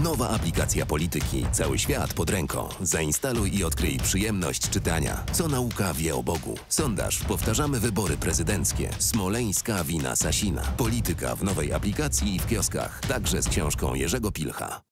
Nowa aplikacja Polityki. Cały świat pod ręką. Zainstaluj i odkryj przyjemność czytania. Co nauka wie o Bogu? Sondaż. Powtarzamy wybory prezydenckie. Smoleńska wina Sasina. Polityka w nowej aplikacji i w kioskach. Także z książką Jerzego Pilcha.